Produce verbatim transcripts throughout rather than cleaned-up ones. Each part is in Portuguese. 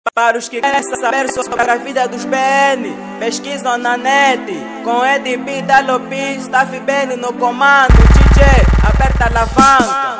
Para os que querem saber sobre a vida dos B N, pesquisam na net. Com Ed B, Dalopis, Staff B N no comando. D J, aperta a alavanca.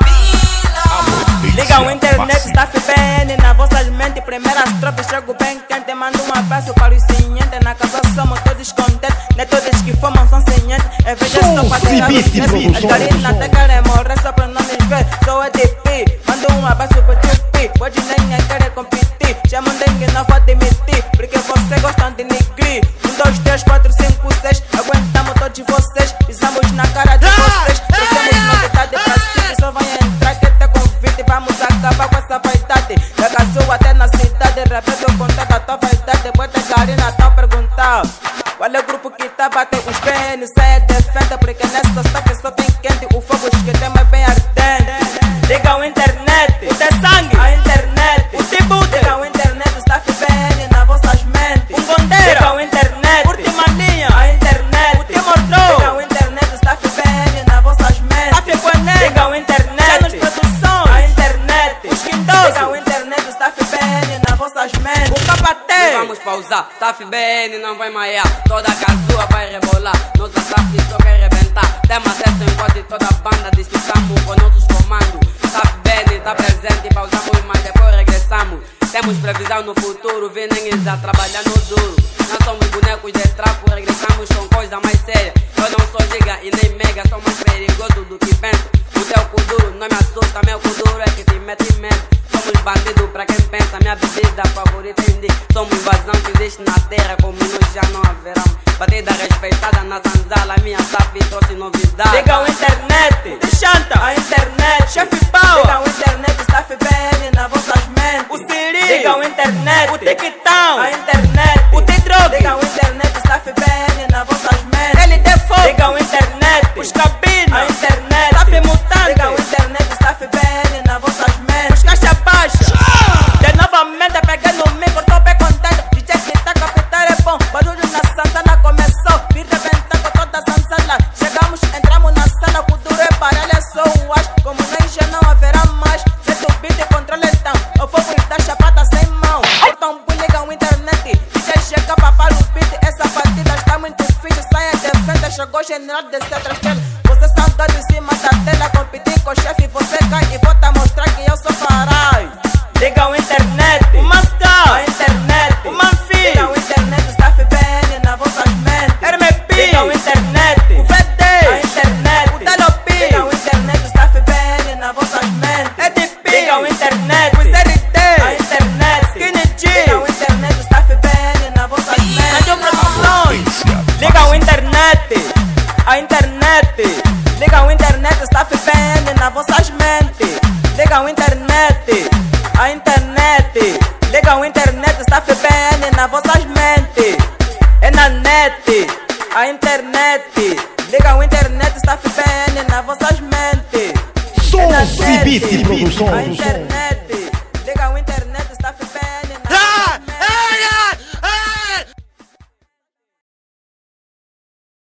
Liga o internet, Staff B N na vossas mentes. Primeiras tropas, chego bem quente. Mando um abraço para os cientes. Na casa somos todos contentes. Nem todos que fumam são cientes. É veja só para ter a as garinas até querem morrer só para não me ver. Sou Ed B, mando um abraço para o teu P. Hoje nem querer competir. Chamam dengue, não vou admitir, porque vocês gostam de nigri. Um, dois, três, quatro, cinco, seis. Aguentamos todos vocês, pisamos na cara de vocês. Trouxemos novidade pra si, só vai entrar que te convite. Vamos acabar com essa vaidade. Da Gazul até na cidade, repete o contato, a tua vaidade. Depois da Garina, tá a perguntar qual é o grupo que tá batendo os B N. Sai de frente, porque nessa staff só tem quente. O fogo que tem mais bem ardente. Liga o internet, o de sangue, a internet, o tipo liga o internet, Staff B N na vossas mentes. Um bondeira, liga o internet, última linha, a internet, o Timor Draw, liga o internet, Staff B N na vossas mentes. Staff Equané, liga o internet, já nos produções, a internet, os quintos, liga o internet, Staff B N na vossas mentes. O Capatê, vamos pausar, Staff B N não vai maiar, toda a casua vai rebolar, nossa staff só quer rebentar. Temos acesso enquanto toda a banda diz que estamos com nossos comandos. Staff B N está presente, pausamos, mas depois regressamos. Temos previsão no futuro, vêm já trabalhar no duro. Não somos bonecos de trapo, regressamos com coisa mais séria. Eu não sou giga e nem mega, sou mais perigoso do que penso. O teu cu duro não me assusta, meu cu duro é que te mete medo. Somos bandidos pra quem pensa, minha bebida favorita em dia. Somos invasão que existe na terra, como nós já não haverá. Batida respeitada na sanzala, minha staff trouxe novidade. Liga o internet, chanta a internet, chefe pau. Liga o internet, Staff B N na vossas mentes. O Siri, liga o internet, o Tiquitão, a internet, o T-Drog, liga o internet, Staff B N na vossas mentes. L D Fogo, liga o internet, os cabinas, a internet, Staff Mutante, liga o internet, Staff B N na vossas mentes. Os caixa baixa, de novamente peguei no micro, tô bem contente. D J que tá capital é bom, barulho na sanzana começou, me rebentar com toda a sanzana. Chegamos, entramos na sala, o duro é baralho, é só o as. Como nós já não haverá mais, se tu beat e controle então, eu vou gritar chapada sem mão. Então liga o internet, D J chega pra para o beat. Essa partida está muito fixe, saia de frente, chegou o general de outras telas. Vocês são dois em cima da tela, competir com o chefe, você cai e vou te mostrar que eu sou farai. Liga o internet, o Mascar, a internet, o Manfi, liga o internet, Staff B N na vossas mentes. R M P, liga o internet, o V D, a internet, o Dalopis, liga o internet, Staff B N na vossas mentes. Ed P, liga o internet, o R D, a internet, Skinny G, liga o internet, Staff B N na vossas mentes. Anjo Produções, liga o internet, a internet, liga o internet, Staff B N na vossas mentes. Liga o internet, a internet, liga o internet, Staff B N na vossas mentes. É na net, a internet, liga o internet, Staff B N na vossas mentes. É na net, a internet.